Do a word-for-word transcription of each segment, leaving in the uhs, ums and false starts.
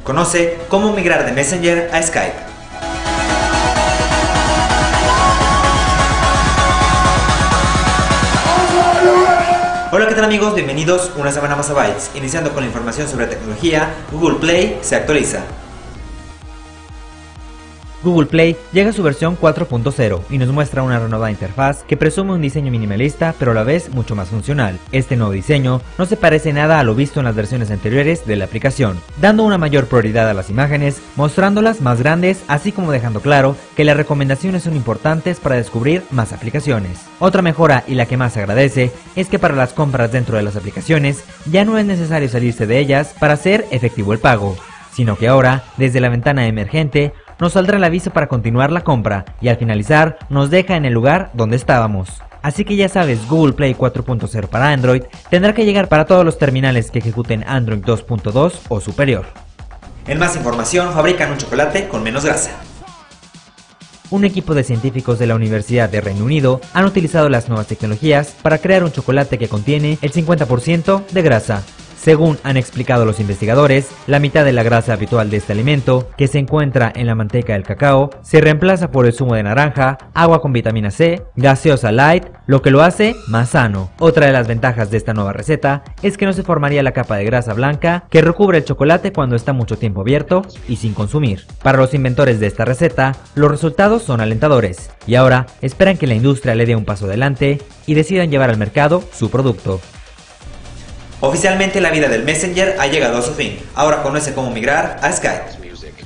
Conoce cómo migrar de Messenger a Skype. Hola, ¿qué tal amigos? Bienvenidos una semana más a Bytes. Iniciando con la información sobre tecnología, Google Play se actualiza. Google Play llega a su versión cuatro punto cero y nos muestra una renovada interfaz que presume un diseño minimalista pero a la vez mucho más funcional. Este nuevo diseño no se parece nada a lo visto en las versiones anteriores de la aplicación, dando una mayor prioridad a las imágenes, mostrándolas más grandes, así como dejando claro que las recomendaciones son importantes para descubrir más aplicaciones. Otra mejora, y la que más se agradece, es que para las compras dentro de las aplicaciones ya no es necesario salirse de ellas para hacer efectivo el pago, sino que ahora, desde la ventana emergente, nos saldrá el aviso para continuar la compra y al finalizar nos deja en el lugar donde estábamos. Así que ya sabes, Google Play cuatro punto cero para Android tendrá que llegar para todos los terminales que ejecuten Android dos punto dos o superior. En más información, fabrican un chocolate con menos grasa. Un equipo de científicos de la Universidad de Reino Unido han utilizado las nuevas tecnologías para crear un chocolate que contiene el cincuenta por ciento de grasa. Según han explicado los investigadores, la mitad de la grasa habitual de este alimento, que se encuentra en la manteca del cacao, se reemplaza por el zumo de naranja, agua con vitamina C, gaseosa light, lo que lo hace más sano. Otra de las ventajas de esta nueva receta es que no se formaría la capa de grasa blanca que recubre el chocolate cuando está mucho tiempo abierto y sin consumir. Para los inventores de esta receta, los resultados son alentadores, y ahora esperan que la industria le dé un paso adelante y decidan llevar al mercado su producto. Oficialmente la vida del Messenger ha llegado a su fin. Ahora conoce cómo migrar a Skype.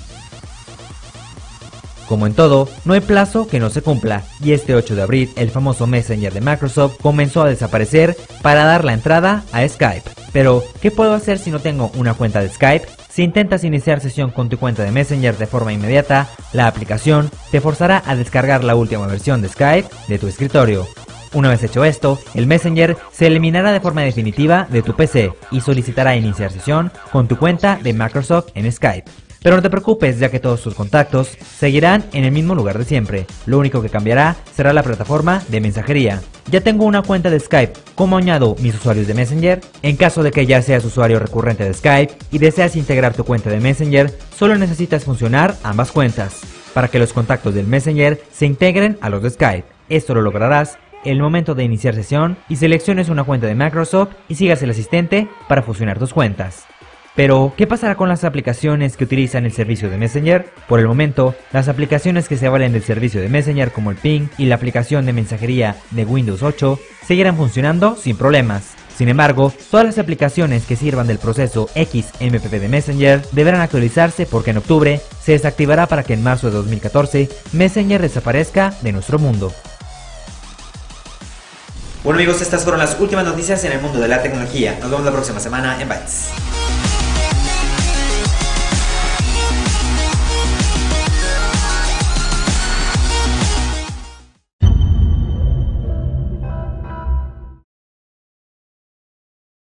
Como en todo, no hay plazo que no se cumpla, y este ocho de abril el famoso Messenger de Microsoft comenzó a desaparecer para dar la entrada a Skype. Pero, ¿qué puedo hacer si no tengo una cuenta de Skype? Si intentas iniciar sesión con tu cuenta de Messenger de forma inmediata, la aplicación te forzará a descargar la última versión de Skype de tu escritorio. Una vez hecho esto, el Messenger se eliminará de forma definitiva de tu P C y solicitará iniciar sesión con tu cuenta de Microsoft en Skype. Pero no te preocupes, ya que todos tus contactos seguirán en el mismo lugar de siempre. Lo único que cambiará será la plataforma de mensajería. Ya tengo una cuenta de Skype, ¿cómo añado mis usuarios de Messenger? En caso de que ya seas usuario recurrente de Skype y deseas integrar tu cuenta de Messenger, solo necesitas funcionar ambas cuentas para que los contactos del Messenger se integren a los de Skype. Esto lo lograrás el momento de iniciar sesión y selecciones una cuenta de Microsoft y sigas el asistente para fusionar tus cuentas. Pero, ¿qué pasará con las aplicaciones que utilizan el servicio de Messenger? Por el momento, las aplicaciones que se valen del servicio de Messenger como el Ping y la aplicación de mensajería de Windows ocho seguirán funcionando sin problemas. Sin embargo, todas las aplicaciones que sirvan del proceso X M P P de Messenger deberán actualizarse porque en octubre se desactivará para que en marzo de dos mil catorce Messenger desaparezca de nuestro mundo. Bueno amigos, estas fueron las últimas noticias en el mundo de la tecnología. Nos vemos la próxima semana en Bytes.